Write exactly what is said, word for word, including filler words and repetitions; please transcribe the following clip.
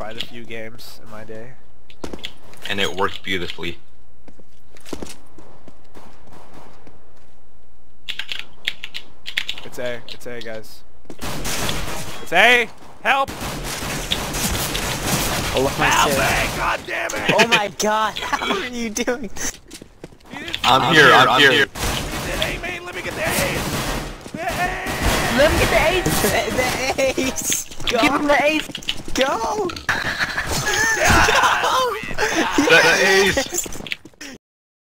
quite a few games in my day. And it worked beautifully. It's A. It's A, guys. It's A! Help! Oh, look my Help shit. me! God damn it! Oh my god, how are you doing? I'm, I'm here, here, I'm, I'm here. here. Hey, man, let me get the ace! The ace! Let me get the ace! The, the ace! Go! Give him the ace! Go! Yeah. Go! The, the ace!